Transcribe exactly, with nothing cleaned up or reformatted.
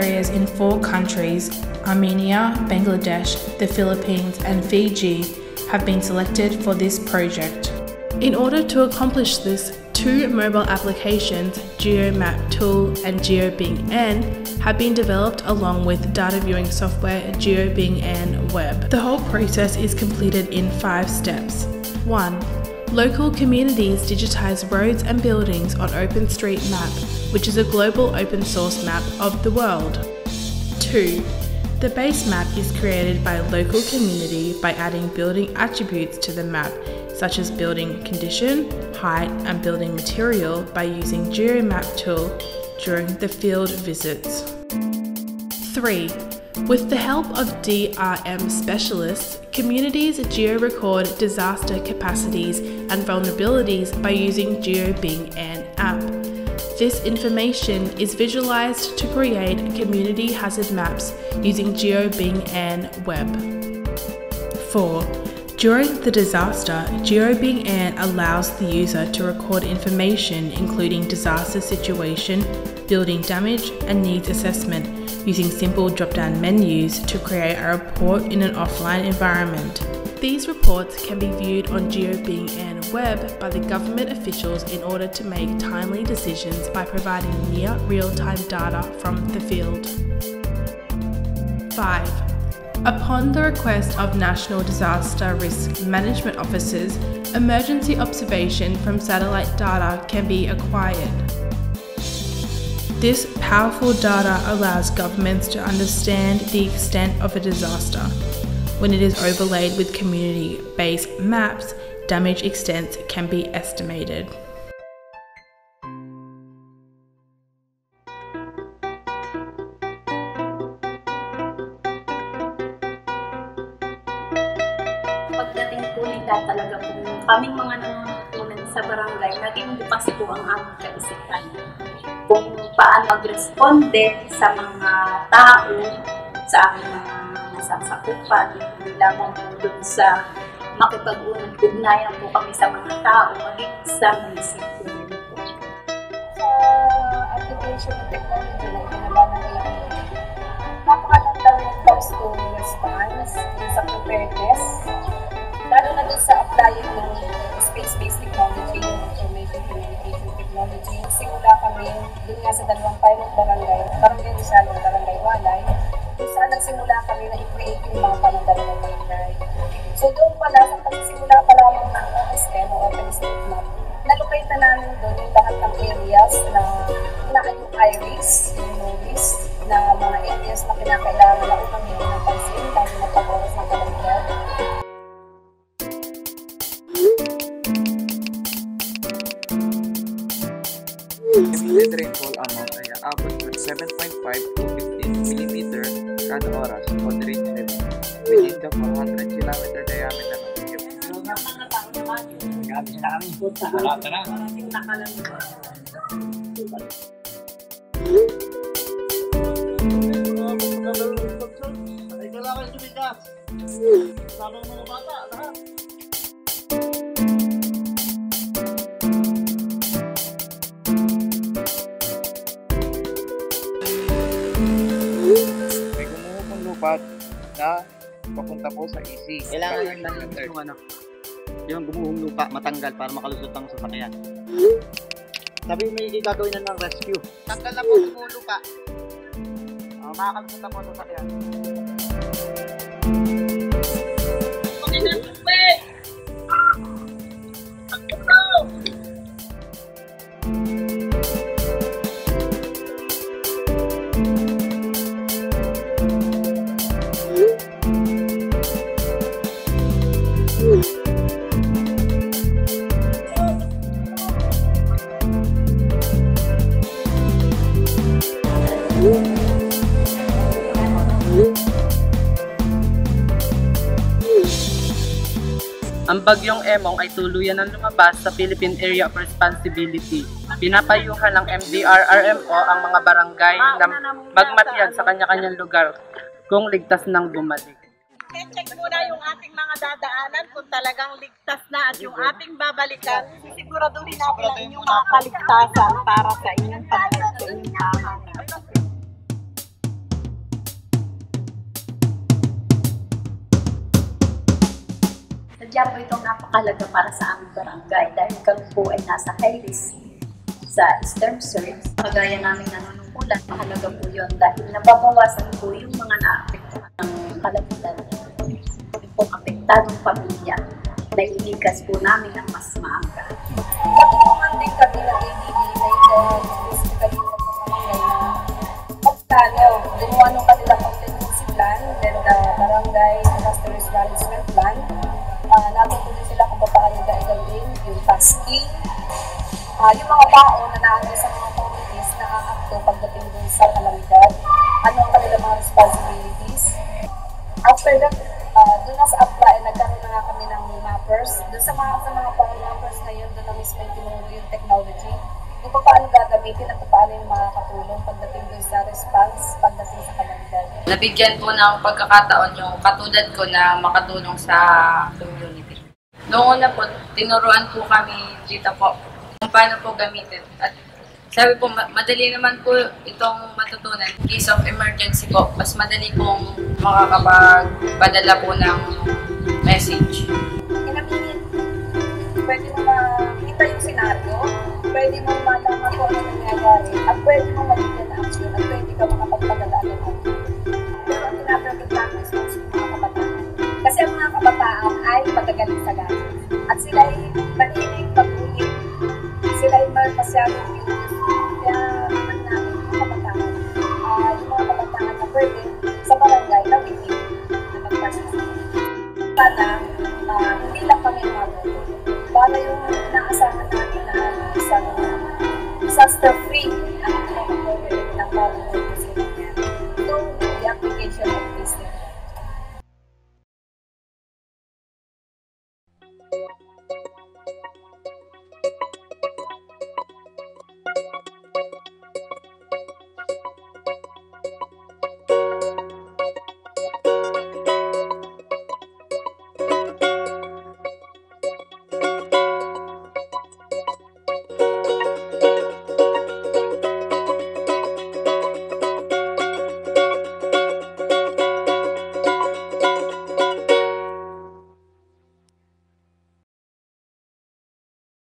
areas in four countries, Armenia, Bangladesh, the Philippines and Fiji, have been selected for this project. In order to accomplish this, two mobile applications, GeoMap Tool and GeoBingN, have been developed along with data viewing software GeoBingN Web. The whole process is completed in five steps. one. Local communities digitize roads and buildings on OpenStreetMap, which is a global open source map of the world. two. The base map is created by a local community by adding building attributes to the map, such as building condition, height, and building material by using GeoMap tool during the field visits. three. With the help of D R M specialists, communities geo-record disaster capacities and vulnerabilities by using GeoBingN app. This information is visualized to create community hazard maps using GeoBingN Web. four. During the disaster, GeoBingN allows the user to record information including disaster situation, building damage, and needs assessment using simple drop-down menus to create a report in an offline environment. These reports can be viewed on GeoBingN Web by the government officials in order to make timely decisions by providing near real-time data from the field. five. Upon the request of National Disaster Risk Management Officers, emergency observation from satellite data can be acquired. This powerful data allows governments to understand the extent of a disaster. When it is overlaid with community-based maps, damage extents can be estimated. Pagdating po nila talaga po, kaming mga nanonood sa barangay, naging bukas po ang aming kaisipan. Kung paano mag-responde sa mga tao, sa aming mga nasasakupan, hindi lamang po doon sa makipag-ugnayan po kami sa mga tao, maging sa munisipyo rin po. Sa application ng technology na ginagawa ng napakaganda yung comes to response, disaster preparedness, lalo na doon sa applying ng space-based technology, information communication technology. Simula kami doon nga sa dalawang pilot barangay, Barangay Rizal at Barangay Walay, kung saan nagsimula kami na i-create yung mapa ng dalawang barangay. So doon pala, sa pagsimula pa lamang ng O S M o OpenStreetMap, nalocate na namin doon yung lahat ng areas na na yung high-risk, yung low-risk, na mga areas na kinakailangan na upang hindi napansin, lalo na pag-oras ng kalamidad. Estimated rainfall amount ay aabot ng seven point five to fifteen millimeter kada oras moderate heavy within the four hundred kilometer diameter of the Cape. Gabi na kami. Wala ka na. Parating na kalamidad. Ay, kailangan tumigas. Sabang mga bata, lahat. May gumuho pong lupat na papunta po sa E C. Kailangan yung tanggal yung ano, yung gumuhong lupa matanggal para makalusot ang sasakyan. Sabi mo may gagawin na ng rescue. Tanggal na po gumuhong lupa. Uh, makakalusot na po ang sasakyan. Ang bagyong Emong ay tuluyan ng lumabas sa Philippine Area of Responsibility. Pinapayuhan ng M D R R M O ang mga barangay na magmatiyag sa kanya-kanyang lugar kung ligtas nang bumalik. Check muna yung ating mga dadaanan kung talagang ligtas na at yung ating babalikan, siguraduhin natin ang inyong mga kaligtasan para sa inyong pamilya, sa inyong tahanan. Kaya po itong napakalaga para sa aming barangay dahil kami po ay nasa high risk sa storm surge. Kagaya namin nanunungkulan, mahalaga po yun dahil nababawasan po yung mga naapektuhan ng kalabitan. Yung pong apektadong pamilya, nailikas po namin ang mas maaga. Natulungan din kami ng A D B na specifically ng barangay na pagtano, gumawa ng kanilang contingency plan, then the barangay disaster management plan. Uh, natuto din sila kung paano gagawin yung tasking, uh, yung mga tao na naano sa mga communities na aakto pagdating dun sa kalamidad, ano ang kanilang mga responsibilities. After that, uh, dun na sa apply, nagkaroon na nga kami ng mappers. Dun sa mga, sa mga power mappers na yun, dun na mismo yung tinuro yung technology. Kung paano gagamitin at paano yung makakatulong pagdating dun sa response, pagdating sa kalamidad. Nabigyan po ng pagkakataon yung katulad ko na makatulong sa community. Noong una po, tinuruan po kami dito po kung paano po gamitin. At sabi po, madali naman po itong matutunan. In case of emergency po, mas madali pong makakapagpadala po ng message. In a minute, pwede mo makita yung senaryo, pwede mo malaman kung ano